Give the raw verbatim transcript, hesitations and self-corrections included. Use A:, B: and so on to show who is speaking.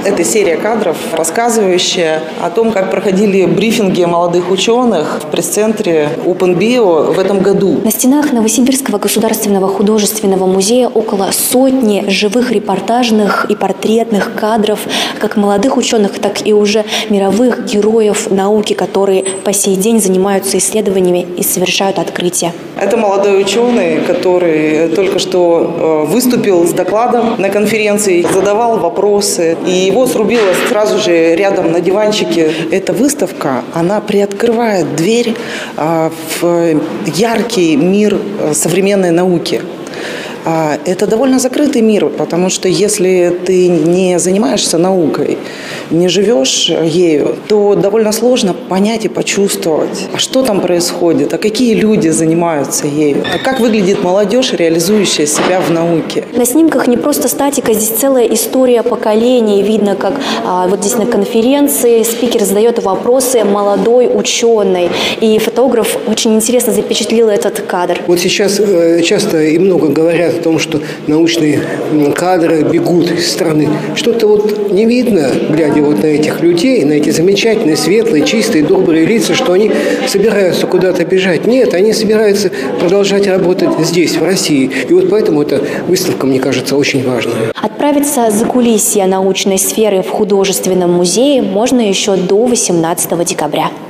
A: Это серия кадров, рассказывающая о том, как проходили брифинги молодых ученых в пресс-центре OpenBio в этом году.
B: На стенах Новосибирского государственного художественного музея около сотни живых репортажных и портретных кадров как молодых ученых, так и уже мировых героев науки, которые по сей день занимаются исследованиями и совершают открытия.
A: Это молодой ученый, который только что выступил с докладом на конференции, задавал вопросы, и его срубило сразу же рядом на диванчике. Эта выставка, она приоткрывает дверь в яркий мир современной науки. Это довольно закрытый мир, потому что если ты не занимаешься наукой, не живешь ею, то довольно сложно понять и почувствовать, а что там происходит, а какие люди занимаются ею, а как выглядит молодежь, реализующая себя в науке.
B: На снимках не просто статика, здесь целая история поколений. Видно, как а, вот здесь на конференции спикер задает вопросы молодой ученой, и фотограф очень интересно запечатлел этот кадр.
C: Вот сейчас э, часто и много говорят о том, что научные кадры бегут из страны. Что-то вот не видно, глядя вот на этих людей, на эти замечательные, светлые, чистые, добрые лица, что они собираются куда-то бежать. Нет, они собираются продолжать работать здесь, в России. И вот поэтому эта выставка, мне кажется, очень важная.
B: Отправиться за кулисья научной сферы в художественном музее можно еще до восемнадцатого декабря.